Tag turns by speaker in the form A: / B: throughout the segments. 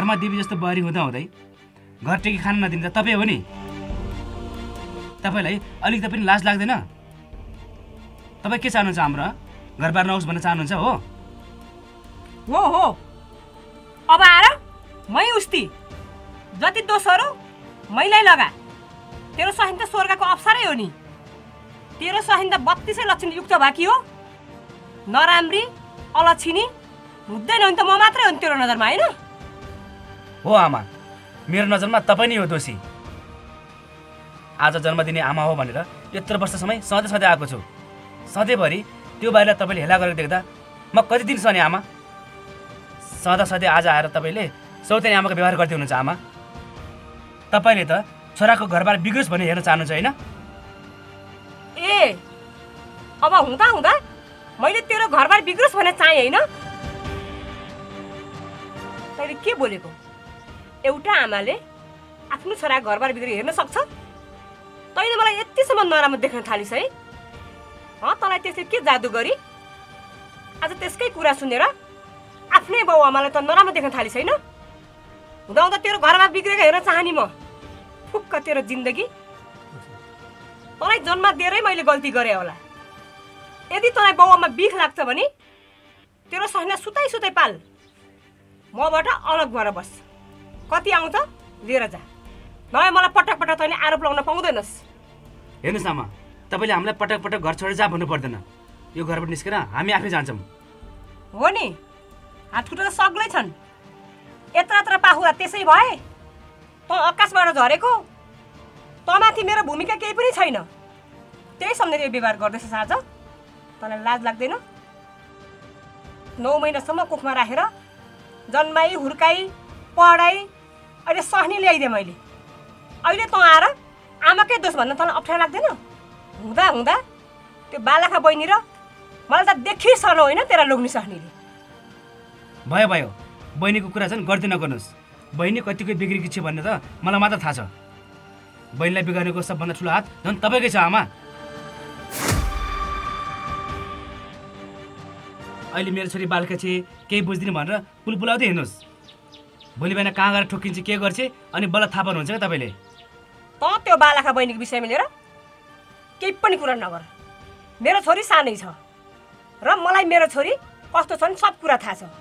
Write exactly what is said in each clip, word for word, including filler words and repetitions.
A: घरमा देवी जस्तो बुहारी हुँदा हुँदै घर टेकी खान नदिन्छ तपाईँ हो नि। तपाईँलाई अलिकति पनि लाज लाग्दैन? तपाईँ के चाहनुहुन्छ? हाम्रो घरबार नहोस् भन्न चाहनुहुन्छ? हो
B: हो हो अब आएर मै उस्ती जति दोषहरू मैलाई लगा। तेरो स्वाहिन त स्वर्गको अप्सरै हो नि। तेरो स्वाहिन त बत्तीसै लक्षण युक्त बाँकी हो। नराम्री अलक्षिणी हुँदैन नि त म मात्रै हो नि तेरो नजरमा, होइन?
A: हो आमा, मेरो नजरमा तपाईँ नै हो दोषी। आज जन्म दिने आमा हो भनेर यत्रो वर्षसम्म सधैँ सधैँ आएको छु। सधैँभरि त्यो बाहिर तपाईँले हेला गरेको देख्दा म कति दिन सने आमा? सदा सधैँ आज आएर तपाईँले सौतेनी आमाको व्यवहार गर्दै हुनुहुन्छ आमा। तपाईँले त छोराको घरबार बिग्रोस् भन्ने हेर्न चाहनुहुन्छ, होइन?
B: ए अब हुँदा हुँदा मैले तेरो घरबार बिग्रोस् भन्ने चाहे, होइन? तैँले के बोलेको? एउटा आमाले आफ्नो छोराको घरबार बिग्रेको हेर्न सक्छ? तैँले मलाई यतिसम्म नराम्रो देख्न थालिस् है? अँ, तँलाई त्यसले के जादु गरी आज त्यसकै कुरा सुनेर आफ्नै बाउ आमालाई त नराम्रो देख्न थालिस्, होइन? हुँदा हुँदा तेरो घरमा बिग्रेको हेर्न चाहनी म। फुक्क तेरो जिन्दगी। तँलाई जन्म दिएरै मैले गल्ती गरेँ होला। यदि तँलाई बाउ आमा बिख लाग्छ भने तेरो सहिना सुताइ सुताइ पाल, मबाट अलग भएर बस। कति आउँछ लिएर जा, नभए मलाई पटक पटक तैँले आरोप लगाउन पाउँदैनस्।
A: हेर्नुहोस् आमा, तपाईँले हामीलाई पटक पटक घर छोडेर जा भन्नु पर्दैन। यो घरबाट निस्केर हामी आफै जान्छौँ।
B: हो नि, हातखुट्टा त सग्लै छन्। यत्र यत्र पाहुरा त्यसै भए तँ आकाशबाट झरेको। तँमाथि मेरो भूमिका केही पनि छैन। त्यही सम्झेर यो व्यवहार गर्दैछस् आज? तँलाई लाज लाग्दैन? नौ महिनासम्म कुखमा राखेर जन्माई हुर्काई पढाइ अहिले सहनी ल्याइदिएँ मैले। अहिले तँ आएर आमाकै दोष भन्न तँलाई अप्ठ्यारो लाग्दैन? हुँदा हुँदा त्यो बालाखा बहिनी र मलाई त देखिसर्नु, होइन तेरा लोग्ने सहनीले।
A: भयो भयो, बहिनीको कुरा चाहिँ गर्दै नगर्नुहोस्। बहिनी कतिको बिग्रेकी छ भन्ने त मलाई मात्र थाहा छ। बहिनीलाई बिगार्नेको सबभन्दा ठुलो हात झन् तपाईँकै छ आमा। अहिले मेरो छोरी बालका छे केही बुझ्दिनँ भनेर पुल पुलाउँदै हिँड्नुहोस्। भोलि बिहान कहाँ गएर ठोकिन्छ के गर्छ अनि बल्ल थाहा पाउनुहुन्छ क्या तपाईँले।
B: त त्यो बालाखा बहिनीको विषयमा लिएर केही पनि कुरा नगर। मेरो छोरी सानै छ र मलाई मेरो छोरी कस्तो छ नि सब कुरा थाहा छ।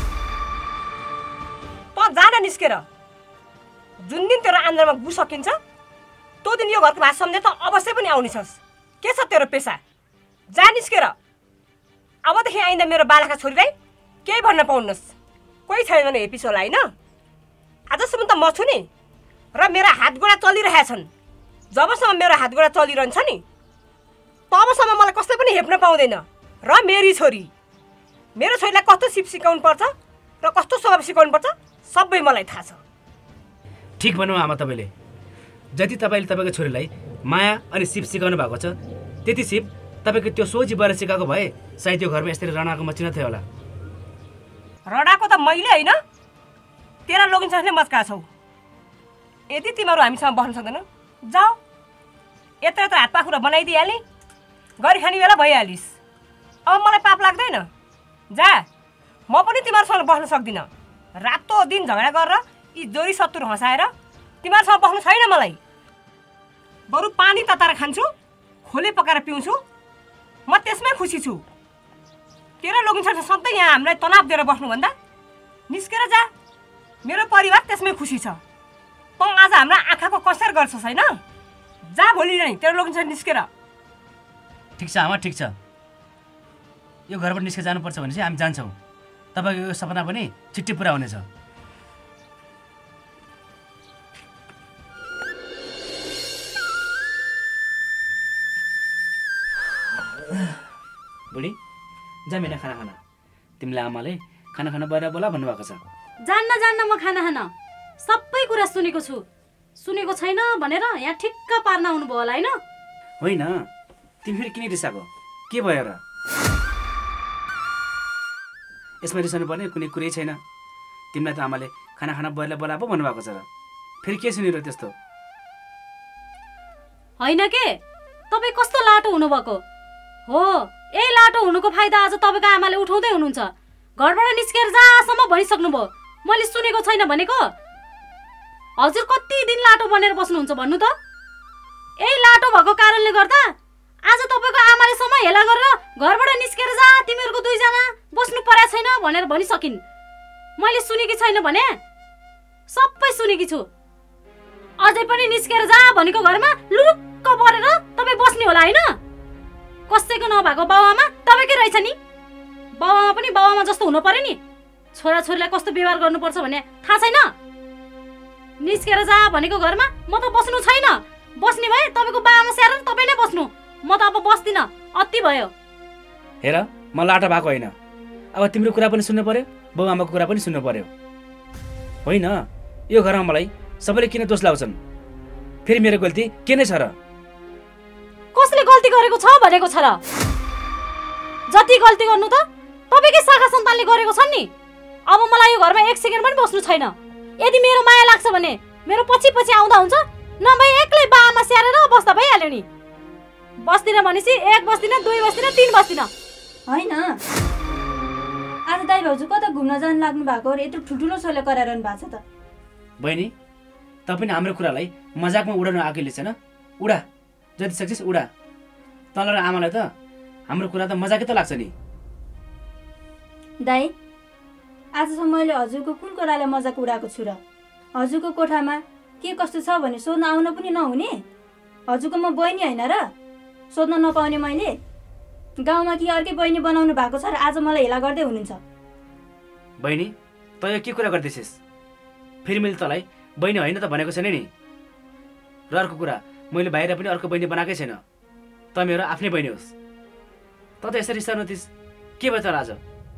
B: त जान निस्केर। जुन दिन तेरो आन्द्रामा गु सकिन्छ त्यो दिन यो घरको भात सम्झे त अवश्य पनि आउने छस्। के छ तेरो पेसा? जा निस्केर। अबदेखि आइन्दा मेरो बालाखा छोरीलाई केही भन्न पाउनुहोस्। कोही छैन भने हेपिस होला, होइन? आजसम्म त म छु नि र मेरा हातगोडा चलिरहेछन्। जबसम्म मेरो हातगोडा चलिरहन्छ नि तबसम्म मलाई कसै पनि हेप्न पाउँदैन। र मेरी छोरी, मेरो छोरीलाई कस्तो सिप सिकाउनु पर्छ र कस्तो स्वभाव सिकाउनु पर्छ सबै मलाई थाहा छ।
A: ठिक भन्नु आमा, तपाईँले जति तपाईँले तपाईँको छोरीलाई माया अनि सिप सिकाउनु भएको छ त्यति सिप तपाईँको त्यो सोझी भएर सिकाएको भए सायद यो घरमा यसरी रणाको मचिन थियो होला।
B: रडाको त मैले होइन, तेरा लोगिन साथले मचका छौ। यदि तिमीहरू हामीसँग बस्न सक्दैन जाऊ। यत्र यत्र हात पाखुरा बनाइदिइहालेँ, गरी खाने बेला भइहालिस्। अब मलाई पाप लाग्दैन। जा, म पनि तिमीहरूसँग बस्न सक्दिनँ। रातो दिन झगडा गरेर यी जोरी सत्तुर हँसाएर तिमीहरूसँग बस्नु छैन मलाई। बरु पानी तताएर खान्छु, खोले पकाएर पिउँछु, म त्यसमै खुसी छु। तेरो लोगिन साथ सधैँ यहाँ हामीलाई तनाव दिएर बस्नुभन्दा निस्केर जा। मेरो परिवार त्यसमै खुसी छ। तँ आज हाम्रो आँखाको कसेर गर्छस्, होइन? जा भोलि नै तेरो लोगिन साथ निस्केर।
A: ठिक छ आमा, ठिक छ। यो घरबाट निस्केर जानुपर्छ भने चाहिँ हामी जान्छौँ। तपाईँको यो सपना पनि छिट्टै पुरा हुनेछ। बुढी जा मिना खाना खाना। तिमीलाई आमाले खाना खाना बाहिर बोला भन्नुभएको छ।
C: जान्न जान्न म खाना खान सबै कुरा सुनेको छु। सुनेको छैन भनेर यहाँ ठिक्क पार्न आउनुभयो होला, होइन?
A: होइन, तिमी फेरि किन रिसाएको? के भयो र? यसमा रिसाउनु पर्ने कुनै कुरै छैन। तिमीलाई त आमाले खाना खाना बाहिर बोला पो भन्नुभएको छ र फेरि के सुनिरह्यो त्यस्तो?
C: होइन के, तपाईँ कस्तो लाटो हुनुभएको हो? यही लाटो हुनुको फाइदा आज तपाईँको आमाले उठाउँदै हुनुहुन्छ। घरबाट निस्केर जासम्म भनिसक्नुभयो। मैले सुनेको छैन भनेको? हजुर कति दिन लाटो बनेर बस्नुहुन्छ भन्नु त? यही लाटो भएको कारणले गर्दा आज तपाईँको आमाले समय हेला गरेर घरबाट निस्केर जा तिमीहरूको दुईजना बस्नु परेको छैन भनेर भनिसकिन्। मैले सुनेकी छैन भने? सबै सुनेकी छु। अझै पनि निस्केर जा भनेको घरमा लुक्क परेर तपाईँ बस्ने होला होइन? कसैको नभएको बाउआमा तपाईँकै रहेछ नि। बाउआमा पनि बाउआमा जस्तो हुनु पर्यो नि। छोराछोरीलाई कस्तो व्यवहार गर्नुपर्छ भन्ने थाहा छैन? निस्केर जा भनेको घरमा म त बस्नु छैन। बस्ने भए तपाईँको बाआमा स्याहारेर तपाईँ नै बस्नु। म त अब बस्दिनँ, अति भयो।
A: हेर म लाटो भएको होइन। अब तिम्रो कुरा पनि सुन्नु पर्यो, बाउआमाको कुरा पनि सुन्नु पर्यो। होइन यो घरमा मलाई सबैले किन दोष लाउँछन्? फेरि मेरो गल्ती के नै छ र?
C: कसले गल्ती गरेको छ भनेको छ र? जति गल्ती गर्नु त तपाईँकै शाखा सन्तानले गरेको छन् नि। अब मलाई यो घरमा एक सेकेन्ड पनि बस्नु छैन। यदि मेरो माया लाग्छ भने मेरो पछि पछि आउँदा हुन्छ, नभए एक्लै बाआमा स्याहारेर बस्दा भइहाल्यो नि। बस्दिनँ भनेपछि एक बस्दिनँ, दुई बस्दिनँ, तिन बस्दिनँ।
D: होइन आज दाइ भाउजू कता घुम्न जानु लाग्नु भएको र यत्रो ठुल्ठुलो सोले कराइरहनु भएको छ त?
A: बहिनी त पनि हाम्रो कुरालाई मजाकमा उडाउनु आएकोले छैन। उडा, जति सक्छस् उडा। तल र आमालाई त हाम्रो कुरा त मजाकै त लाग्छ नि।
D: दाइ आजसम्म मैले हजुरको कुन कुरालाई मजाक उडाएको छु र? हजुरको कोठामा के कस्तो छ भने सोध्न आउन पनि नहुने? हजुरको म बहिनी होइन र सोध्न नपाउने? मैले गाउँमा कि अर्कै बहिनी बनाउनु भएको छ र आज मलाई हेला गर्दै हुनुहुन्छ।
A: बहिनी त यो के कुरा गर्दैछस्? फेरि मैले तँलाई बहिनी होइन त भनेको छैन नि। र अर्को कुरा मैले बाहिर पनि अर्को बहिनी बनाएकै छैन। त मेरो आफ्नै बहिनी होस्। त त यसरी रिसाउनु थिस् के भयो त आज?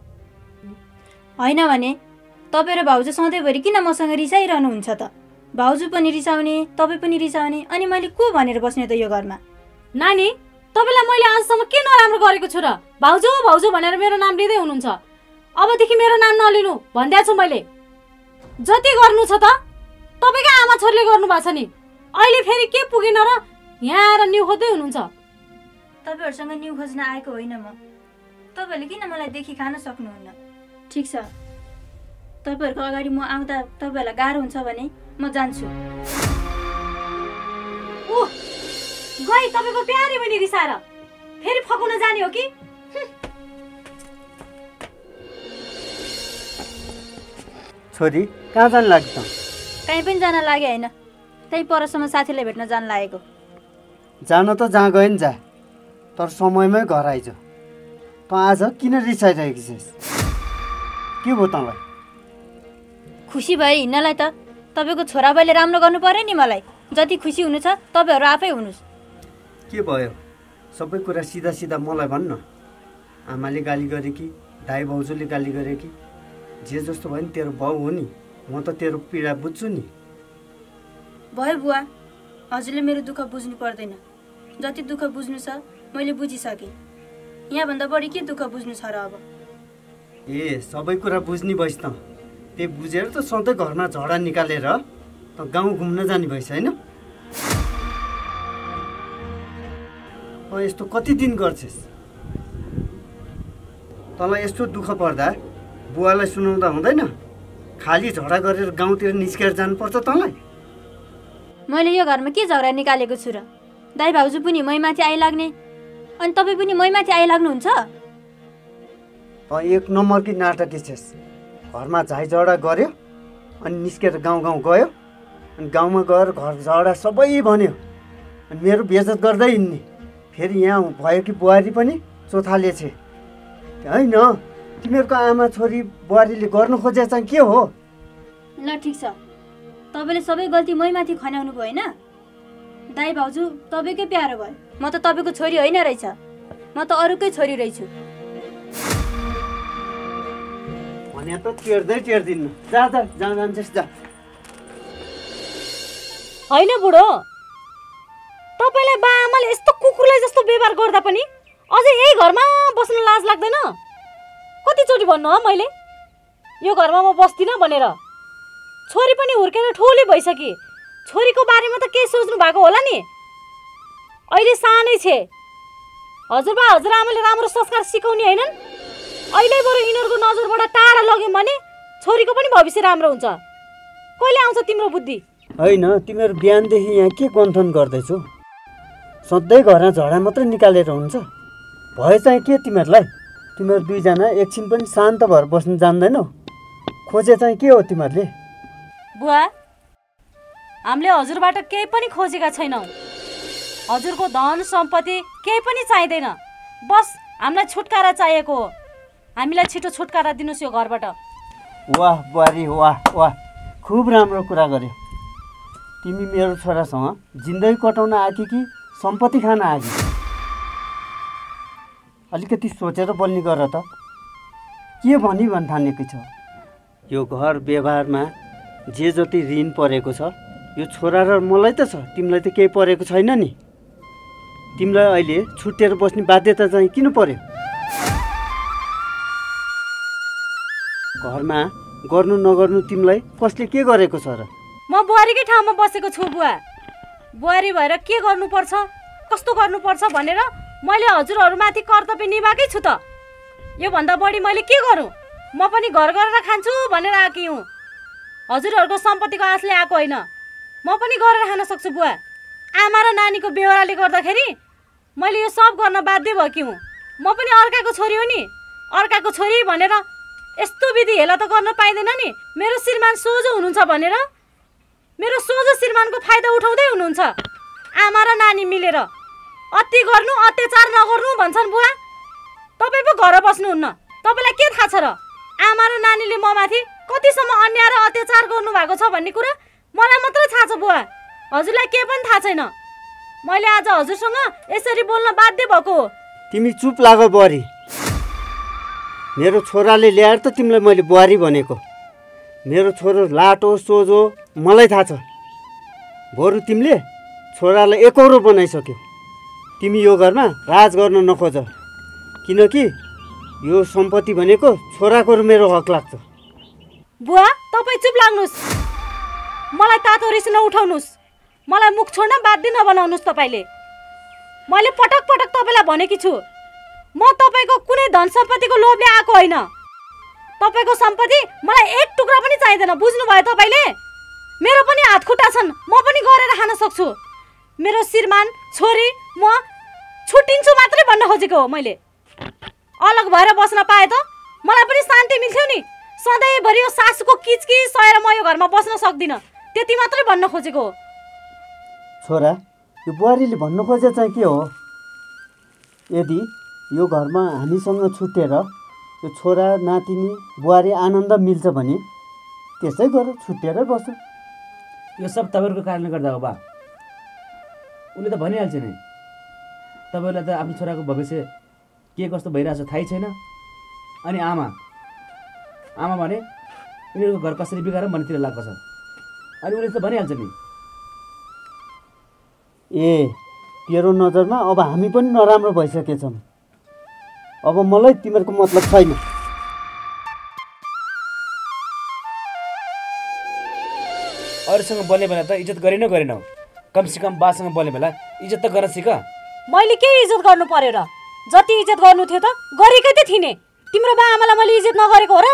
D: होइन भने तपाईँ र भाउजू सधैँभरि किन मसँग रिसाइरहनुहुन्छ त? भाउजू पनि रिसाउने, तपाईँ पनि रिसाउने, अनि मैले को भनेर बस्ने त यो घरमा?
C: नानी तपाईँलाई मैले आजसम्म के नराम्रो गरेको छु र? भाउजू भाउजू भनेर मेरो नाम लिँदै हुनुहुन्छ। अबदेखि मेरो नाम नलिनु भनिदिएको छु मैले। जति गर्नु छ त तपाईँकै आमा छोरीले गर्नु भएको छ नि। अहिले फेरि के पुगेन र यहाँ आएर न्यु खोज्दै हुनुहुन्छ?
D: तपाईँहरूसँग न्यु खोज्न आएको होइन म। तपाईँहरूले किन मलाई देखि खान सक्नुहुन्न? ठिक छ, तपाईँहरूको अगाडि म आउँदा तपाईँहरूलाई गाह्रो हुन्छ भने म जान्छु।
C: ओह गई तपाईँको प्यारी बहिनी रिसाएर फेरि फकाउन जाने हो कि?
E: छोरी कहाँ जान लाग्छ?
D: कहीँ पनि जान लागे होइन, त्यही परसम्म साथीलाई भेट्न जान लागेको।
E: जान त जहाँ गयो नि जा, तर समयमै घर आइज। त आज किन रिसाइरहेकी छस्? के भयो तँलाई?
D: खुसी भएर हिँड्नलाई त तपाईँको छोराबाइले राम्रो गर्नु पर्यो नि। मलाई जति खुसी हुनु छ तपाईँहरू आफै हुनुहोस्।
E: के भयो? सबै कुरा सिधा सिधा मलाई भन्न। आमाले गाली गरे कि दाइ भाउजूले गाली गरे कि जे जस्तो भयो नि, तेरो बाउ हो नि। म त तेरो पीडा बुझ्छु नि।
D: भयो बुवा, हजुरले मेरो दुःख बुझ्नु पर्दैन। जति दुःख बुझ्नु छ मैले बुझिसकेँ। यहाँभन्दा बढी के दुःख बुझ्नु छ र अब?
E: ए सबै कुरा बुझ्ने भइस् त? त्यही बुझेर त सधैँ घरमा झडा निकालेर त गाउँ घुम्न जाने भइस् होइन? यस्तो कति दिन गर्छस्? तँलाई यस्तो दुःख पर्दा बुवालाई सुनाउँदा हुँदैन? खाली झडा गरेर गाउँतिर निस्केर जानुपर्छ तँलाई?
D: मैले यो घरमा के झगडा निकालेको छु र? दाइ भाउजू पनि मैमाथि आइलाग्ने, अनि तपाईँ पनि मैमाथि आइलाग्नुहुन्छ?
E: एक नम्बरकी नाटकी छेस्। घरमा झाइझगडा गऱ्यो अनि निस्केर गाउँ गाउँ गयो, अनि गाउँमा गएर घर झगडा सबै भन्यो, अनि मेरो बेइज्जत गर्दै हिँड्ने। फेरि यहाँ भयो कि बुहारी पनि चोथाले छे होइन? तिमीहरूको आमा छोरी बुहारीले गर्नु खोजे चाहिँ के हो?
D: ल ठिक छ, तपाईँले सबै गल्ती मैमाथि खन्याउनु भयो होइन? दाइ भाउजू तपाईँकै प्यारो भयो। म त तपाईँको छोरी होइन रहेछ, म त अरूकै छोरी रहेछु।
E: भने त टेर्दै टेर्दिनु। जा जा जहाँ जान्छस् जा।
C: होइन बुढो, तपाईँलाई बाआमाले यस्तो कुकुरलाई जस्तो व्यवहार गर्दा पनि अझै यही घरमा बस्न लाज लाग्दैन? कतिचोटि भन्नु हो मैले यो घरमा म बस्दिनँ भनेर? छोरी पनि हुर्केर ठुली भइसके, छोरीको बारेमा त केही सोच्नु भएको होला नि। अहिले सानै छे, हजुरबा हजुरआमाले राम्रो संस्कार सिकाउने होइनन्? अहिले बरु यिनीहरूको नजरबाट टाढा लग्यौँ भने छोरीको पनि भविष्य राम्रो हुन्छ। कहिले आउँछ तिम्रो बुद्धि?
E: होइन, तिमीहरू बिहानदेखि यहाँ के गन्थन गर्दैछौ? सधैँ घरमा झडा मात्रै निकालेर हुन्छ? भए चाहिँ के तिमीहरूलाई? तिमीहरू दुईजना एकछिन पनि शान्त भएर बस्नु जान्दैनौ? खोजे चाहिँ के हो तिमीहरूले?
C: बुवा, हामीले हजुरबाट केही पनि खोजेका छैनौँ। हजुरको धन सम्पत्ति केही पनि चाहिँदैन। बस हामीलाई छुटकारा चाहिएको हो। हामीलाई छिटो छुटकारा दिनुहोस् यो घरबाट।
E: वाह बुहारी, वाह वाह, खुब राम्रो कुरा गर्यो। तिमी मेरो छोरासँग जिन्दगी कटाउन आएकी कि सम्पत्ति खान आएकी? अलिकति सोचेर बोल्ने गर त। के भनी भन्ठानेको छ? यो घर व्यवहारमा जे जति ऋण परेको छ यो छोरा र मलाई त छ, तिमीलाई त केही परेको छैन नि। तिमीलाई अहिले छुट्टिएर बस्ने बाध्यता चाहिँ किन पर्यो? घरमा गर्नु नगर्नु तिमीलाई कसले के गरेको छ र?
C: म बुहारीकै ठाउँमा बसेको छु बुवा। बुहारी भएर के गर्नुपर्छ, कस्तो गर्नुपर्छ भनेर मैले हजुरहरूमाथि कर्तव्य निभाएकै छु त। योभन्दा बढी मैले के गरौँ? म पनि घर गरेर खान्छु भनेर आएकी हुँ। हजुरहरूको सम्पत्तिको आशले आएको होइन। म पनि गरेर खान सक्छु बुवा। आमा र नानीको बेहोराले गर्दाखेरि मैले यो सब गर्न बाध्य भएकी हुँ। म पनि अर्काको छोरी हो नि। अर्काको छोरी भनेर यस्तो विधि हेला त गर्न पाइँदैन नि। मेरो श्रीमान सोझो हुनुहुन्छ भनेर मेरो सोझो श्रीमानको फाइदा उठाउँदै हुनुहुन्छ। आमा र नानी मिलेर अति गर्नु, अत्याचार नगर्नु भन्छन् बुवा। तपाईँ पो घर बस्नुहुन्न, तपाईँलाई के थाहा छ र? आमा र नानीले म माथि कतिसम्म अन्याय र अत्याचार गर्नु भएको छ भन्ने कुरा मलाई मात्रै थाहा छ बुवा। हजुरलाई के पनि थाहा छैन। मैले आज हजुरसँग यसरी बोल्न बाध्य भएको हो।
E: तिमी चुप लाग बुहारी। मेरो छोराले ल्याएर त तिमीलाई मैले बुहारी भनेको। मेरो छोरो लाटो सोझो मलाई थाहा छ। बरु तिमीले छोरालाई एकौरो बनाइसक्यो। तिमी यो घरमा राज गर्न नखोज, किनकि यो सम्पत्ति भनेको छोराको र मेरो हक लाग्छ।
C: बुवा, तपाईँ चुप लाग्नुहोस्। मलाई तातो रिस नउठाउनुहोस्। मलाई मुख छोड्न बाध्य नबनाउनुहोस् तपाईँले। मैले पटक पटक तपाईँलाई भनेकी छु, म तपाईँको कुनै धन सम्पत्तिको लोभले आएको होइन। तपाईँको सम्पत्ति मलाई एक टुक्रा पनि चाहिँदैन, बुझ्नुभयो तपाईँले? मेरो पनि हात खुट्टा छन्, म पनि गरेर खान सक्छु। मेरो श्रीमान, छोरी, म छुट्टिन्छु मात्रै भन्न खोजेको हो मैले। अलग भएर बस्न पाए त मलाई पनि शान्ति मिल्थ्यो नि। सधैँभरि यो सासूको किचकिच सहेर म यो घरमा बस्न सक्दिनँ, त्यति मात्रै भन्न खोजेको हो।
E: छोरा, यो बुहारीले भन्नु खोजे चाहिँ के हो? यदि यो घरमा हामीसँग छुट्टिएर यो छोरा नातिनी बुहारी आनन्द मिल्छ भने त्यसै गर, छुट्टिएरै बस्छ।
A: यो सब तपाईँहरूको कारणले गर्दा हो बा। उसले त भनिहाल्छ नि, तपाईँलाई त आफ्नो छोराको भविष्य के कस्तो भइरहेछ थाहै छैन। अनि आमा आमा भने उनीहरूको घर कसरी बिगार मनतिर लाग्छ। अनि उसले त भनिहाल्छ नि।
E: ए, तेरो नजरमा अब हामी पनि नराम्रो भइसकेछौँ। अब मलाई तिमीहरूको मतलब छैन।
A: अरूसँग बोल्ने बेला त इज्जत गरेन गरेनौ, कमसेकम बासँग बोल्ने बेला इज्जत त गर्न सिक।
C: मैले के इज्जत गर्नु पर्यो र? जति इज्जत गर्नु थियो त गरेकै त थिएँ। तिम्रो बा आमालाई मैले इज्जत नगरेको हो र?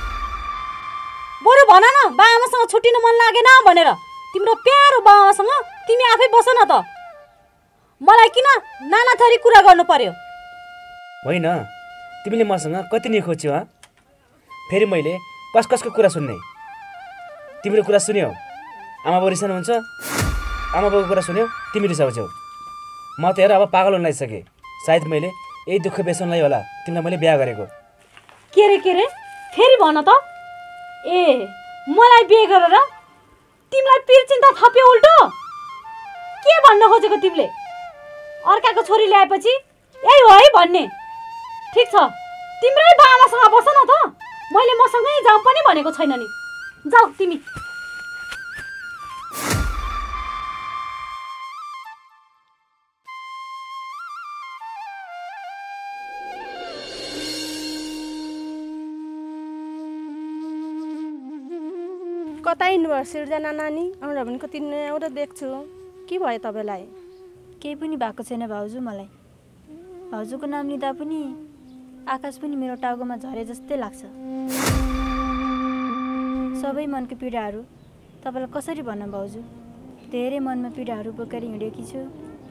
C: बरु भन न, बा आमासँग छुट्टिन मन लागेन भनेर। तिम्रो प्यारो बा आमासँग तिमी आफै बस न त। मलाई किन नाना थरी कुरा गर्नु पर्यो?
A: होइन, तिमीले मसँग कति नै खोज्यौ? हँ, फेरि मैले कस कसको कुरा सुन्ने? तिम्रो कुरा सुन्यौ, आमा बाउ रिसाउनुहुन्छ। आमा बाउको कुरा सुन्यौ, तिमी रिसाउँछौ। म त हेर अब पागल हुन लागिसकेँ। सायद मैले यही दुःख बेच्नलाई होला तिमीलाई मैले बिहा गरेको।
C: के रे के रे फेरि भन त। ए, मलाई बिहे गरेर तिमीलाई पिर चिन्ता थप्यो उल्टो? के भन्न खोजेको तिमीले? अर्काको छोरी ल्याएपछि यही हो है भन्ने? ठिक छ, तिम्रै बाबासँग बस न त। मैले मसँगै जाऊ पनि भनेको छैन नि। जाऊ तिमी।
F: कता हिँड्नुभयो सिर्जना नानी? आउँदा भने कति एउटा देख्छु। के भयो तपाईँलाई?
D: केही पनि भएको छैन भाउजू। मलाई भाउजूको नाम लिँदा पनि आकाश पनि मेरो टाउकोमा झरे जस्तै लाग्छ। सबै मनको पीडाहरू तपाईँलाई कसरी भन्न भाउजू? धेरै मनमा पीडाहरू बोकेर हिँडेकी छु।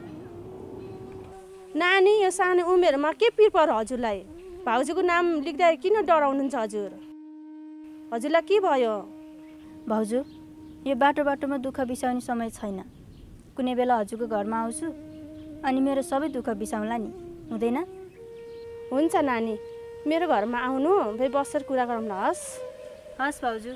F: नानी यो सानो उमेरमा के पिर पर्यो हजुरलाई? भाउजूको नाम लेख्दा किन डराउनुहुन्छ हजुर? हजुरलाई के भयो?
D: भाउजू, यो बाटो बाटोमा दुःख बिसाउने समय छैन। कुनै बेला हजुरको घरमा आउँछु अनि मेरो सबै दुःख बिसाउँला नि, हुँदैन?
F: हुन्छ नानी, मेरो घरमा आउनु, फेरि बसेर कुरा गरौँ न। हस्
D: हस् भाउजू।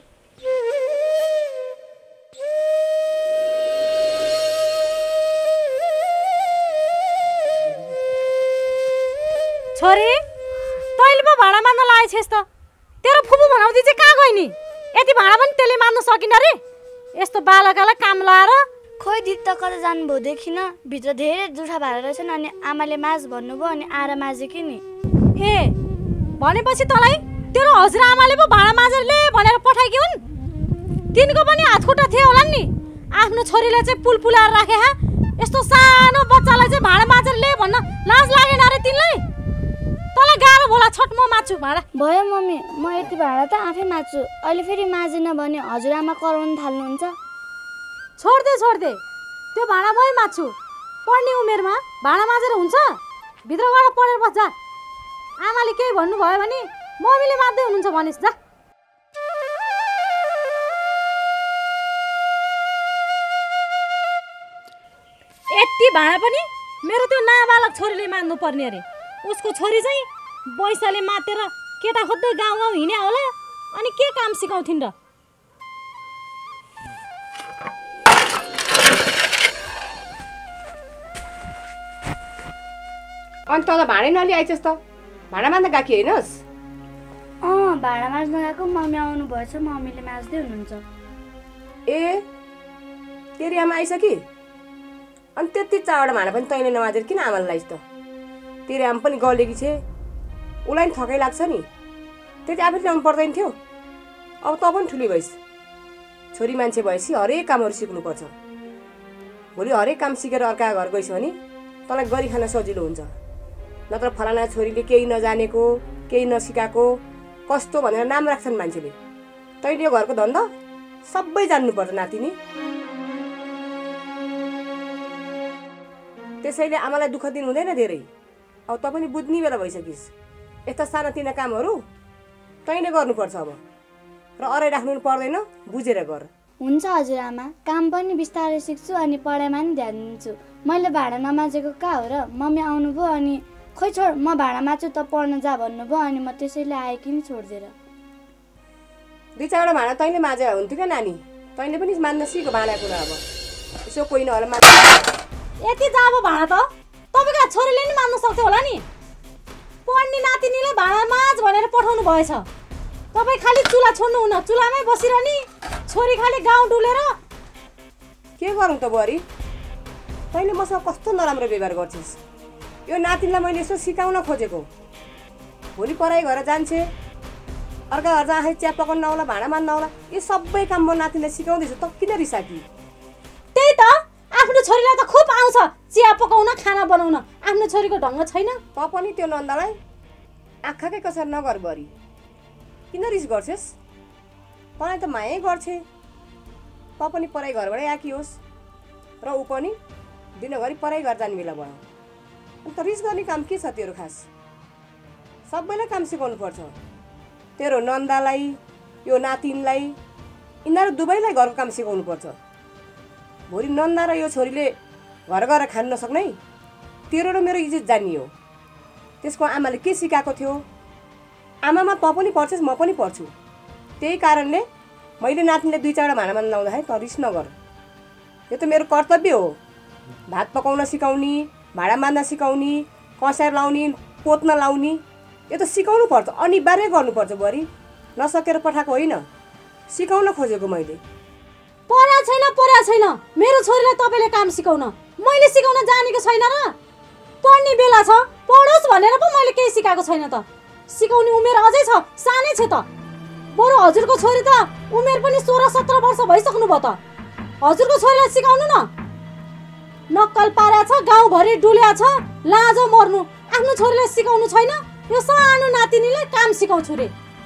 C: छोरी, तैँले पो भाँडा मान्न लागेछस् त। तेरो फुपू भनाउँदै चाहिँ कहाँ गयो नि? यति भाँडा पनि त्यसले मान्न सकिन रे। यस्तो बालकालाई काम लाएर।
G: खोइ दिदी त कता जानुभयो देखिन। भित्र धेरै जुठा भाँडा रहेछन् अनि आमाले माझ भन्नुभयो अनि आएर माझे कि नि।
C: ए भनेपछि तँलाई तेरो हजुरआमाले पो भाँडा माझेर ले भनेर पठाएकी हुन्? तिनको पनि हातखुट्टा थियो होला नि। आफ्नो छोरीलाई चाहिँ पुल पुलाएर राखे हा। यस्तो सानो बच्चालाई चाहिँ भाँडा माझेर ले भन्न लाज लागेन रे तिमीलाई? तँलाई गाह्रो बोला, छट म माझ्छु भाँडा।
G: भयो मम्मी, म यति भाँडा त आफै माझ्छु। अहिले फेरि माझेन भने हजुरआमा कराउन थाल्नुहुन्छ।
C: छोड्दे छोड्दे, त्यो भाँडा मै माझ्छु। पढ्ने उमेरमा भाँडा माझेर हुन्छ? भित्र गएर पढेर बस जा। आमाले केही भन्नुभयो भने मम्मीले मात्दै हुनुहुन्छ भनिस् जा। यति भाँडा पनि मेरो त्यो नाबालक छोरीले मान्नु पर्ने अरे। उसको छोरी चाहिँ पैसाले मातेर केटा खोज्दै गाउँ गाउँ हिँड्या होला। अनि के काम सिकाउँथिन् र?
B: अनि तँलाई भाँडै नलिआइछस् त? भाँडा मान्न गएकी होइनस्?
G: अँ, भाँडा माझ्न गएको। मम्मी आउनु भएछ, मम्मीले माझ्दै हुनुहुन्छ।
B: ए तेरी आमा आइसकि? अनि त्यति चारवटा भाँडा पनि तैँले नमाजेर किन आमालाई लाइस् त? तेरी आमा पनि गलेकी छे, उसलाई पनि थकै लाग्छ नि। त्यति आफै ल्याउनु पर्दैन थियो? अब त पनि ठुली भइस्। छोरी मान्छे भएपछि हरेक कामहरू सिक्नुपर्छ। भोलि हरेक काम सिकेर अर्का घर गइस् भने तँलाई गरी खान सजिलो हुन्छ। नत्र फलाना छोरीले केही नजानेको, केही नसिकाएको कस्तो भनेर नाम राख्छन् मान्छेले। तैँले यो घरको धन्दा सबै जान्नुपर्छ नातिनी। त्यसैले आमालाई दुःख दिनु हुँदैन धेरै। अब त पनि बुझ्ने बेला भइसकिस्। यस्ता सानातिना कामहरू तैँले गर्नुपर्छ अब, र अरै राख्नु पर्दैन, बुझेर गर।
G: हुन्छ हजुरआमा, काम पनि बिस्तारै सिक्छु अनि पढाइमा पनि ध्यान दिन्छु। मैले भाँडा नमाजेको कहाँ हो र? मम्मी आउनुभयो अनि खोइ छोड म भाँडा माझ्छु त पढ्न जा भन्नुभयो अनि म त्यसैले आएँ कि नि छोडिदिएर।
B: दुई चारवटा भाँडा तैँले माझे हुन्थ्यो क्या नानी? तैँले पनि मान्न सिक भाँडा कुरा। अब यसो कोही नहोला माझ।
C: यति जाबो भाँडा त तपाईँको छोरीले नि मान्न सक्थ्यो होला नि। पढ्ने नातिनीले भाँडा माझ भनेर पठाउनु भएछ। तपाईँ खालि चुला छोड्नुहुन्न, चुलामै बसिरहने। छोरी खालि गाउँ डुलेर।
B: के गरौँ त बुहारी? तैँले मसँग कस्तो नराम्रो व्यवहार गर्छिस्। यो नातिनीलाई मैले यसो सिकाउन खोजेको। भोलि पढाइ गरेर जान्छे, अर्का घर जहाँ चिया पकाउन नआउला, भाँडा मान्न नआउला, यो सबै काम म नातिनीलाई सिकाउँदैछु। त किन रिसाकी?
C: त्यही त, आफ्नो छोरीलाई त खुब आउँछ चिया पकाउन, खाना बनाउन। आफ्नो छोरीको ढङ्ग छैन।
B: त पनि त्यो नन्दालाई आँखाकै कसर नगर बुहारी। किन रिस गर्छेस्? तँलाई त मायै गर्छे। त पनि पढाइ घरबाटै आएकी होस् र ऊ पनि दिनभरि पढाइ गरेर जाने बेला भयो। अन्त रिस गर्ने काम के छ तेरो खास? सबैलाई काम सिकाउनु पर्छ। तेरो नन्दालाई, यो नातिनलाई, यिनीहरू दुवैलाई घरको काम सिकाउनु पर्छ। भोलि नन्दा र यो छोरीले घर गएर खान नसक्ने, तेरो र मेरो इज्जत जान्ने हो। त्यसको आमाले के सिकाएको थियो? आमामा त पनि पढ्छस्, म पनि पढ्छु। त्यही कारणले मैले नातिनीले दुई चारवटा भाँडा मान्न लाउँदाखेरि त रिस नगर। यो त मेरो कर्तव्य हो। भात पकाउन सिकाउने, भाँडा मान्न सिकाउने, कसार लाउने, पोत्न लाउने, यो त सिकाउनु पर्छ, अनिवार्य गर्नुपर्छ बुहारी। नसकेर पठाएको होइन, सिकाउन खोजेको मैले।
C: पर्या छैन, पर्या छैन मेरो छोरीलाई तपाईँले काम सिकाउन। मैले सिकाउन जानेको छैन र? पढ्ने बेला छ, पढोस् भनेर पो मैले केही सिकाएको छैन त। सिकाउने उमेर अझै छ, सानै छ त। बरु हजुरको छोरी त उमेर पनि सोह्र सत्र वर्ष भइसक्नु भयो त। हजुरको छोरीलाई सिकाउनु न। नक्कल पार्या छ, गाउँभरि डुल्या छ, लाजो मर्नु। आफ्नो छोरीलाई सिकाउनु छैन? यो सानो नातिनीलाई काम सिकाउँछु रे।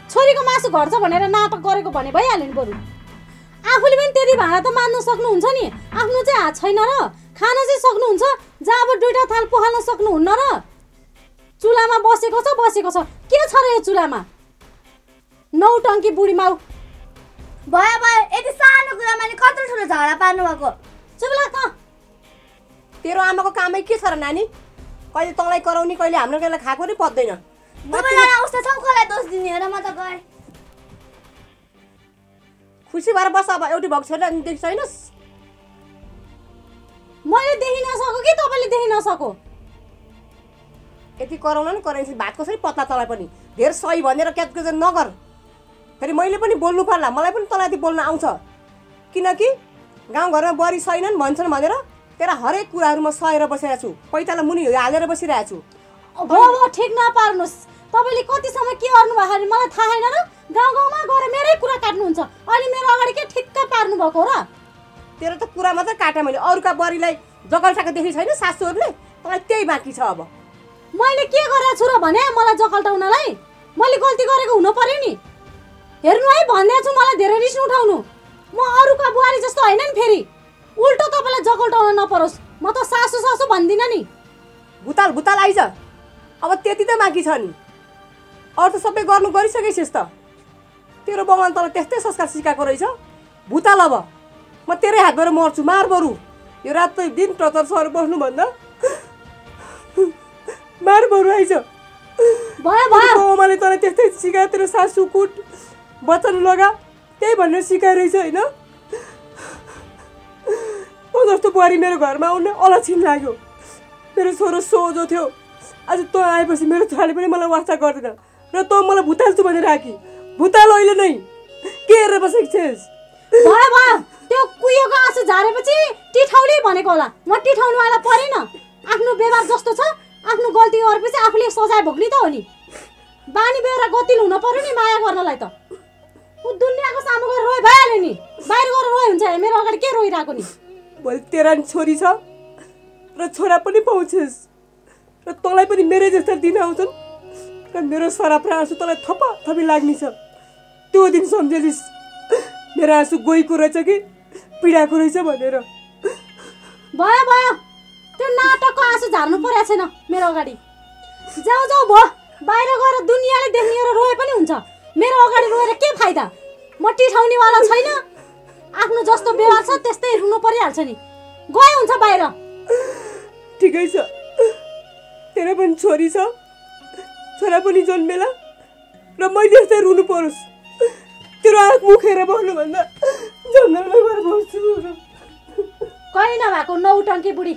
C: छोरीको मासु घट्छ भनेर नाटक गरेको भने भइहाल्यो नि बरु। आफूले पनि त्यति भाँडा त मान्नु सक्नुहुन्छ नि, आफ्नो चाहिँ हात छैन र खान चाहिँ सक्नुहुन्छ, जहाँ अब दुईटा थाल पखाल्न सक्नुहुन्न र। चुलामा बसेको छ बसेको छ के छ र यो चुलामा? नौटङ्की बुढी माउ।
G: भयो भयो, यति सानो कुरामा नि कत्रो ठुलो झगडा पार्नु भएको।
C: चुप लाग त।
B: तेरो आमाको कामै के छ र नानी? कहिले तँलाई कराउने कहिले हाम्रो कहिले खाएको नि पत्दैन।
G: तपाईँलाई उस्तो छ कसलाई दोष दिने हो र? म त गएँ।
B: खुसी भएर बस, अब एउटी भएको छोरी देख्छ छैनस्?
C: मैले देखि नसको कि तपाईँले देखि नसको?
B: यति कराउन नि कराइन्छ, भात कसरी पत्ला तँलाई पनि। धेर सही भनेर क्याच क्याच नगर। फेरि मैले पनि बोल्नु पर्ला, मलाई पनि तँलाई यति बोल्न आउँछ। किनकि गाउँघरमा बुहारी छैनन् भन्छन् भनेर तेरा हरेक कुराहरूमा सहेर बसिरहेको छु, पैताला मुनि हालेर बसिरहेको छु।
C: हो हो ठिक नपार्नुहोस्। तपाईँले कतिसम्म के गर्नुभएको अरे मलाई थाहा छैन र? गाउँ गाउँमा गएर मेरै कुरा काट्नुहुन्छ, अनि मेरो अगाडि के ठिक्क पार्नुभएको र?
B: तेरो त कुरा मात्रै काटेँ मैले, अरूका बुहारीलाई जगल्टाएको देखेको छैन सासूहरूले? तँलाई त्यही बाँकी छ। अब
C: मैले के गरेको छु र भने मलाई जगल्टाउनलाई? मैले गल्ती गरेको हुनु पर्यो नि। हेर्नु है भन्दै छु, मलाई धेरै रिस उठाउनु। म अरूका बुहारी जस्तो होइन नि, फेरि उल्टो तपाईँलाई जगल्टाउन नपरोस्। म त सासू सासू भन्दिनँ नि।
B: भुताल भुताल आइज। अब त्यति त बाँकी छ नि, अरू त सबै गर्नु गरिसकेछस् त। तेरो बाउले तँलाई त्यस्तै संस्कार सिकाएको रहेछ। भुताल अब म तेरै हातबाट मर्छु, मार बरु। यो रात दिन टचर सर बस्नुभन्दा मार बरु आइज।
C: भयो भयो,
B: बाउमाले तँलाई त्यस्तै सिकायो, तेरो सासू कुट वचन लगा त्यही भनेर सिकाइरहेछ होइन? म जस्तो बुहारी मेरो घरमा आउन अलक्षिण लाग्यो। मेरो छोरो सोझो थियो, आज तँ आएपछि मेरो छोराले पनि मलाई वास्ता गर्दैन र तँ मलाई भुताल्छु भनेर राखी। भुताल अहिले नै के हेरेर बसेको छेस्?
C: भयो भयो, त्यो कुहिएको आँसु झारेपछि टिठाउली भनेको होला। म टिठाउनुवाला परेन। आफ्नो व्यवहार जस्तो छ, आफ्नो गल्ती गरेपछि आफूले सजाय भोग्ने त हो नि। बानी बेहोरा गतिल हुन पर्यो नि माया गर्नलाई त। ऊ दुनियाँको सामु गएर रोइ भइहाल्यो नि, बाहिर गएर रोइ हुन्छ। मेरो अगाडि के रोइरहेको नि?
B: भोलि तेरा छोरी छ र छोरा पनि पाउँछस् र तँलाई पनि मेरै जस्ता दिन आउँछन् र मेरो सराप र आँसु तँलाई थपा थपी लाग्ने छ। त्यो दिन सम्झेलिस् मेरो आँसु गएको रहेछ कि पीडाको रहेछ भनेर।
C: भयो भयो, त्यो नाटकको आँसु झार्नु परेको छैन मेरो अगाडि। जाऊ जाऊ भयो, बाहिर गएर दुनियाँले देख्ने र रोए पनि हुन्छ। मेरो अगाडि रोएर के फाइदा? म टिठाउनेवाला छैन। आफ्नो जस्तो व्यवहार छ त्यस्तै रुनु परिहाल्छ नि। गए हुन्छ बाहिर।
B: ठिकै छ, तेरो पनि छोरी छ, छोरा पनि जन्मेला र मैले यस्तै रुनु परोस्। तेरो आँख मुखेर बस्नुभन्दा जङ्गलमा गएर बस्छु।
C: कहीँ नभएको नौटङ्की बुढी।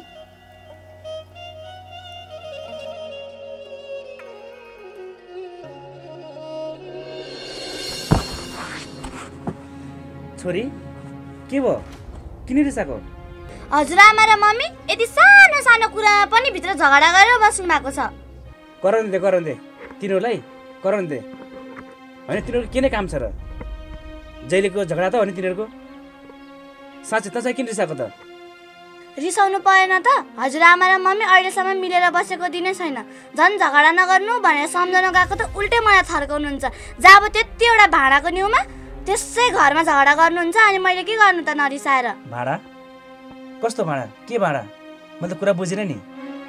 A: छोरी के भयो? किन रिसाएको?
G: हजुरआमा र मम्मी यति सानो सानो कुरामा पनि भित्र झगडा गरेर बस्नु भएको छ।
A: कराउनु दे कराउनु दे तिनीहरूलाई, कराउनु दे। होइन तिनीहरूको के नै काम छ र? जहिलेको झगडा त हो नि तिनीहरूको। साँच्चै त चाहिँ किन रिसाएको त?
G: रिसाउनु परेन त? हजुरआमा र मम्मी अहिलेसम्म मिलेर बसेको दिनै छैन। झन् झगडा नगर्नु भनेर सम्झाउन गएको त उल्टै मलाई थर्काउनुहुन्छ। जब अब त्यतिवटा भाँडाको न्युमा त्यसै घरमा झगडा गर्नुहुन्छ, अनि मैले के गर्नु त नरिसाएर?
A: भाँडा? कस्तो भाँडा? के भाँडा? मैले त कुरा बुझिनँ नि।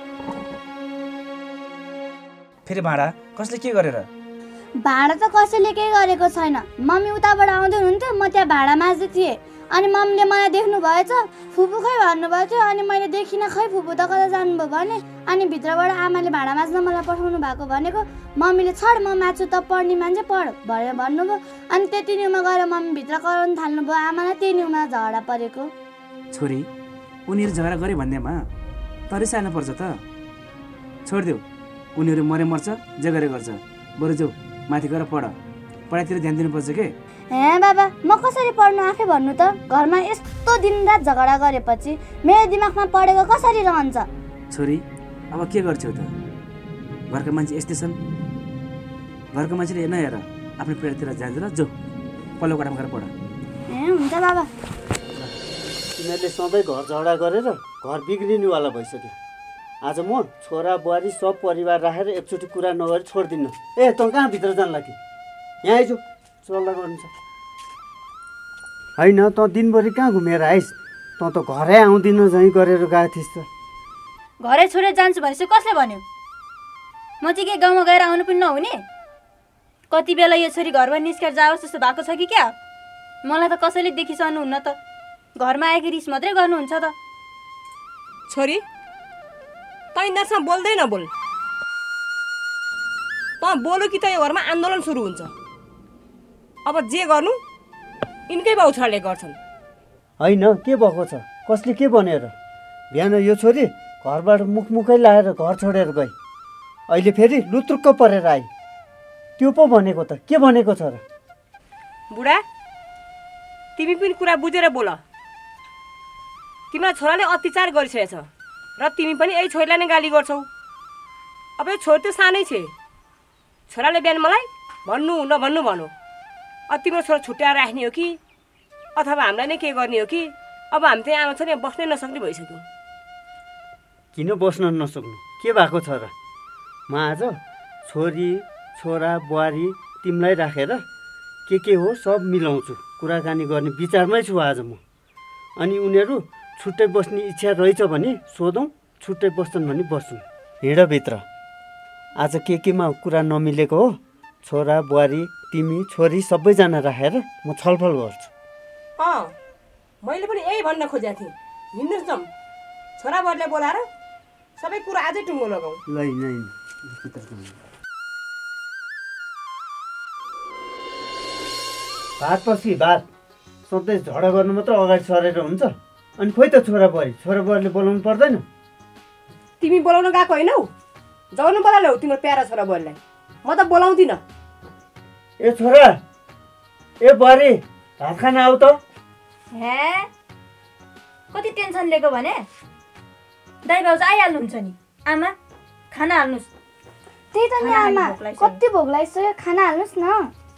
A: फेरि भाँडा कसले के गरेर?
G: भाँडा त कसैले केही गरेको छैन। मम्मी उताबाट आउँदै हुनुहुन्थ्यो, म त्यहाँ भाँडा माझ्दै थिएँ। अनि मम्मीले मलाई देख्नु भएछ, फुपू खै भन्नुभएको थियो। अनि मैले देखिनँ, खै फुपू त कता जानुभयो भने। अनि भित्रबाट आमाले भाँडा माझ्न मलाई पठाउनु भएको भनेको। मम्मीले छड म माछु त पढ्ने मान्छे पढ भनेर भन्नुभयो। अनि त्यति न्युमा गएर मम्मी भित्र कराउनु थाल्नुभयो। आमालाई त्यही न्युमा झगडा परेको।
A: छोरी उनीहरू झगडा गरे भन्दैमा तरै सानो पर्छ त। छोडिदेऊ, उनीहरू मरे मर्छ, जे गरे गर्छ। बरु जाऊ माथि गएर पढ, पढाइतिर ध्यान दिनुपर्छ के?
G: हे बाबा, म कसरी पढ्नु आफै भन्नु त? घरमा यस्तो दिनरात झगडा गरेपछि मेरो दिमागमा पढेको कसरी रहन्छ?
A: छोरी अब के गर्छौ त? घरका मान्छे यस्तै छन्। घरको मान्छेले नहेर आफ्नो पेटतिर ध्यान दिएर जाऊ, पल्लो कोठामा गएर पढ।
G: ए हुन्छ बाबा।
E: तिनीहरूले सधैँ घर झगडा गरेर घर बिग्रिनेवाला भइसक्यो। आज म छोरा बुहारी सब परिवार राखेर एकचोटि कुरा नगरी छोड्दिनँ। ए तँ कहाँ भित्र जान्ला कि? यहाँ आइज सल्लाह गर्नु छ। होइन तँ दिनभरि कहाँ घुमेर आइस्? तँ त घरै आउँदिन झैँ गरेर गएको थिइस् त।
D: घरै छोडेर जान्छु भनेपछि कसले भन्यो? म चाहिँ के गाउँमा गएर आउनु पनि नहुने? कति बेला यो छोरी घरबाट निस्केर जाओस् जस्तो भएको छ कि क्या? मलाई त कसैले देखिसक्नुहुन्न त, घरमा आएको रिस मात्रै गर्नुहुन्छ त।
B: छोरी तँ यिनीहरूसँग बोल्दै नबोल। तँ बोल्यो कि त यो घरमा आन्दोलन सुरु हुन्छ। अब जे गर्नु यिनकै बाउ छोराले गर्छन्।
E: होइन के भएको छ? कसले के भनेर? बिहान यो छोरी घरबाट मुखमुखै लाएर घर छोडेर गई, अहिले फेरि लुत्रुक्क परेर आई। त्यो पो भनेको त के भनेको छ र?
B: बुढा तिमी पनि कुरा बुझेर बोल। तिमीलाई छोराले अत्याचार गरिसकेछ र तिमी पनि यही छोरीलाई नै गाली गर्छौ। अब यो छोरी त सानै छ। छोराले बिहान मलाई भन्नु नभन्नु भनौँ, अब तिम्रो छोरा छुट्याएर राख्ने हो कि अथवा हामीलाई नै के गर्ने हो कि? अब हामी चाहिँ आमा छोरी बस्नै नसक्ने भइसक्यौँ।
E: किन बस्न नसक्नु? के भएको छ र? म आज छोरी छोरा बुहारी तिमीलाई राखेर के के हो सब मिलाउँछु, कुराकानी गर्ने विचारमै छु आज म। अनि उनीहरू छुट्टै बस्ने इच्छा रहेछ भने सोधौँ, छुट्टै बस्छन् भने बस्छौँ। हिँडभित्र आज के केमा कुरा नमिलेको हो, छोरा बुहारी तिमी छोरी सबैजना राखेर म छलफल गर्छु।
B: अँ मैले पनि यही भन्न खोजेको थिएँ। हिँड्नुहोस् जाउँ, छोरा बुहारीलाई बोलाएर सबै कुरा आजै टुङ्गो लगाउँ।
E: ल नै भात पछि भात सधैँ झगडा गर्नु मात्र अगाडि सरेर हुन्छ। अनि खोइ त छोरा बुहारी छोरा बुहारीले बोलाउनु पर्दैन?
B: तिमी बोलाउन गएको होइनौ, जाउनु बोलाऊ तिम्रो प्यारा छोरा बुहारीलाई। म त बोलाउँदिनँ।
E: ए छोरा ए बुहारी भात खान आऊ त।
D: हे कति टेन्सन लिएको भने? दाइ भाउजू आइहाल्नुहुन्छ नि। आमा खाना हाल्नुहोस्।
G: त्यही त नि आमा, कति भोक लागिसक्यो, खाना हाल्नुहोस् न।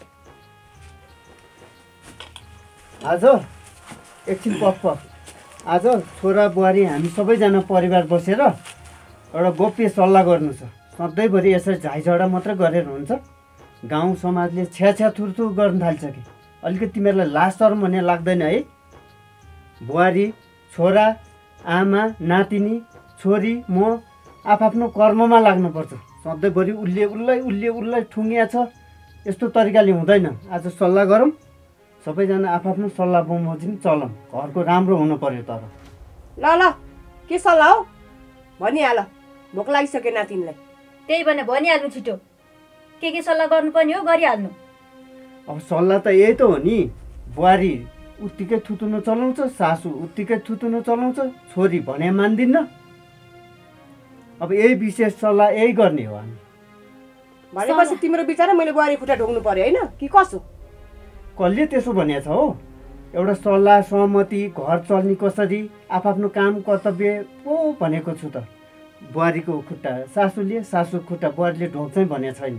E: आज एकछिन पफ पफ आज छोरा बुहारी हामी सबैजना परिवार बसेर एउटा गोप्य सल्लाह गर्नु छ। सधैँभरि यसरी झाइझगडा मात्रै गरेर हुन्छ? गाउँ समाजले छ्या छ्या थुरथुर गर्न थाल्छ कि? अलिकति तिमीहरूलाई लाज शरम भन्ने लाग्दैन है? बुहारी छोरा आमा नातिनी छोरी म आफआफ्नो कर्ममा लाग्नुपर्छ। सधैँभरि उसले उसलाई उसले उसलाई ठुङ्गिया छ, यस्तो तरिकाले हुँदैन। आज सल्लाह गरौँ, सबैजना आफआफ्नो सल्लाह बमोजिम चलौँ। घरको राम्रो हुनु पर्यो। तर
B: ल ल के सल्लाह हो भनिहाल, भोक लागिसक्यो नातिनीलाई।
D: त्यही भने भनिहाल्नु छिटो, के के सल्लाह गर्नुपर्ने हो गरिहाल्नु।
E: अब सल्लाह त यही त हो नि। बुहारी उत्तिकै थुतुनो चलाउँछ, सासू उत्तिकै थुतुनो चलाउँछ, छोरी भने मान्दिन्न। अब यही विशेष सल्लाह यही गर्ने हो हामी।
B: भनेपछि तिम्रो विचार मैले बुहारी खुट्टा ढोक्नु पर्यो होइन कि कसो?
E: कसले त्यसो भनेको छ हो? एउटा सल्लाह सहमति घर चल्ने कसरी आफआफ्नो काम कर्तव्य पो भनेको छु त। बुहारीको खुट्टा सासूले, सासू खुट्टा बुहारीले ढोक्छै भनेको छैन।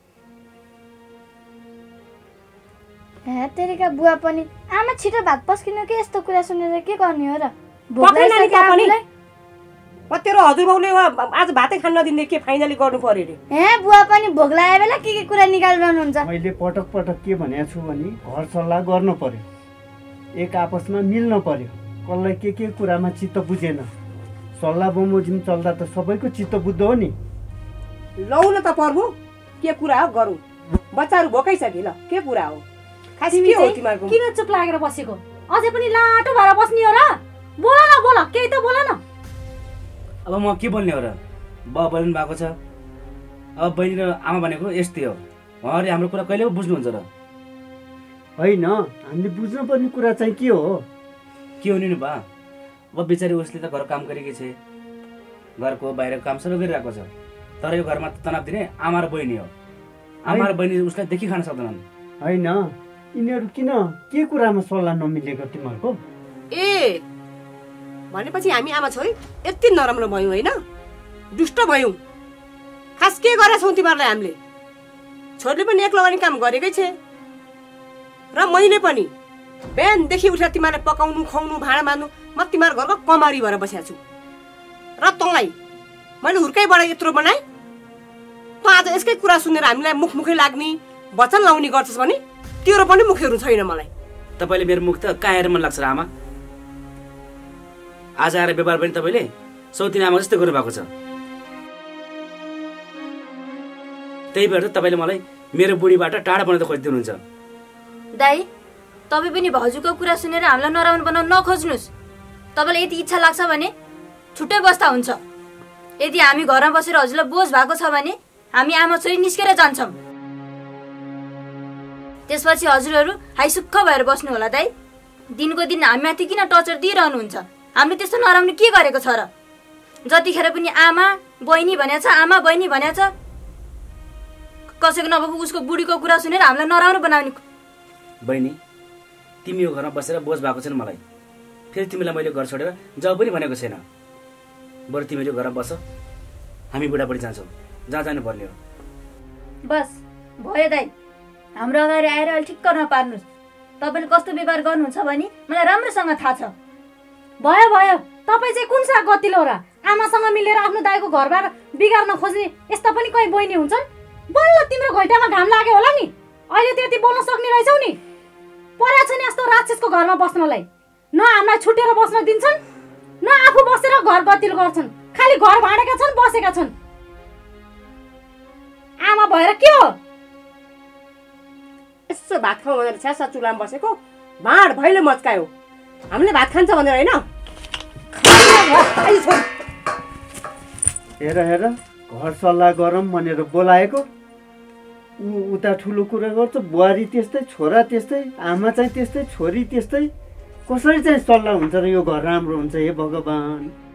G: हे तेरिका बुवा पनि आमा छिटो भात पस्किनु के यस्तो कुरा सुनेर के गर्ने हो र? भोक लागिसक्यो आफूलाई।
B: म तेरो हजुरबाउले आज भातै खान नदिने के फाइनली गर्नु पर्यो रे?
G: हे बुवा पनि भोक लागेको बेला के के कुरा निकालिरहनुहुन्छ?
E: मैले पटक पटक के भनेको छु भने घर सल्लाह गर्नु पर्यो, एक आपसमा मिल्न पर्यो। कसलाई के के कुरामा चित्त बुझेन, सल्लाह बमोजिम चल्दा त सबैको चित्त बुझ्दो हो नि।
B: लौ न त प्रभु, के कुरा हो गरौँ। बच्चाहरू भोकै छ कि? ल के कुरा हो? खास के हो तिमीहरूको?
C: किन चुप लागेर बसेको? अझै पनि लाटो भएर बस्ने हो र? बोल न बोल, केही त बोल न।
A: अब म के बोल्ने हो र? बाउ बोल्नु भएको छ। अब बहिनी र आमा भनेको यस्तै हो। उहाँहरूले हाम्रो कुरा कहिले पो बुझ्नुहुन्छ र?
E: होइन, हामीले बुझ्नुपर्ने कुरा चाहिँ के हो?
A: के हो नि बा? अब बिचारी उसले त घर काम गरेकी छ, घरको बाहिरको काम सबै गरिरहेको छ। तर यो घरमा तनाव दिने आमा र बहिनी हो। आमा र बहिनी उसलाई देखि खान सक्दैनन्।
E: होइन, यिनीहरू किन के कुरामा सल्लाह नमिलेको तिमीहरूको?
B: ए भनेपछि हामी आमा छोरी यति नराम्रो भयौँ होइन? दुष्ट भयौँ। खास के गरेछौँ तिमीहरूलाई हामीले? छोरीले पनि एक लगानी काम गरेकै छ र मैले पनि बिहानदेखि उठेर तिमीहरूलाई पकाउनु खुवाउनु भाँडा मान्नु म तिमीहरू घरको कमारी भएर बसेको छु। र तँलाई मैले हुर्कैबाट यत्रो बनाएँ, तँ आज यसकै कुरा सुनेर हामीलाई मुखमुखै लाग्ने, वचन लाउने गर्छस् भने तेरो पनि मुखहरू छैन मलाई।
A: तपाईँले मेरो मुख त कहाँ हेरेर मन लाग्छ र आमा? आज आएर व्यवहार पनि तपाईँले सौतिनी आमा जस्तै गर्नुभएको छ। त्यही भएर त तपाईँले मलाई मेरो बुढीबाट टाढा बनाउँदै खोजिदिनुहुन्छ।
D: दाइ तपाईँ पनि भाउजूको कुरा सुनेर हामीलाई नराम्रो बनाउन नखोज्नुहोस्। तपाईँलाई यति इच्छा लाग्छ भने छुट्टै बस्दा हुन्छ। यदि हामी घरमा बसेर हजुरलाई बोझ भएको छ भने हामी आमा छोरी निस्केर जान्छौँ। त्यसपछि हजुरहरू हाइसुक्ख भएर बस्नु होला दाइ। दिनको दिन हामीमाथि किन टर्चर दिइरहनुहुन्छ? हामीले त्यस्तो नराम्रो के गरेको छ र? जतिखेर पनि आमा बहिनी भनेछ, आमा बहिनी भनेछ। कसैको नभएको उसको बुढीको कुरा सुनेर हामीलाई नराम्रो बनाउने।
A: बहिनी तिमी यो घरमा बसेर बोझ भएको छैन मलाई। फेरि तिमीलाई मैले घर छोडेर जाऊ पनि भनेको छैन। बरु तिमी यो घरमा बस, हामी बुढाबुढी जान्छौँ जहाँ जानु पर्ने हो।
D: बस भयो दाइ, हाम्रो अगाडि आएर अलि ठिक्क नपार्नुहोस्। तपाईँले कस्तो व्यवहार गर्नुहुन्छ भने मलाई राम्रोसँग थाहा छ।
C: भयो भयो, तपाईँ चाहिँ कुन सा गतिलो र? आमासँग मिलेर आफ्नो दाइको घरबार बिगार्न खोज्ने यस्ता पनि कोही बहिनी हुन्छन्? बल्ल तिम्रो घैटामा घाम लाग्यो होला नि, अहिले त्यति बोल्न सक्ने रहेछौ नि। परेको छ नि यस्तो राक्षसको घरमा बस्नलाई। न हामीलाई छुटेर बस्न दिन्छन्, न आफू बसेर घर गतिलो गर्छन्। खालि घर भाँडेका छन्, बसेका छन्। आमा भएर के हो?
B: यसो भात खाउँ भनेर छ्यासा चुलामा बसेको भाँड भैले मच्कायो। हामीले भात खान्छ भनेर होइन।
E: हेर हेर घर सल्लाह गरौँ भनेर बोलाएको, ऊ उता ठुलो कुरा गर्छ। बुहारी त्यस्तै, छोरा त्यस्तै, आमा चाहिँ त्यस्तै, छोरी त्यस्तै। कसरी चाहिँ सल्लाह हुन्छ र यो घर राम्रो हुन्छ? हे भगवान्।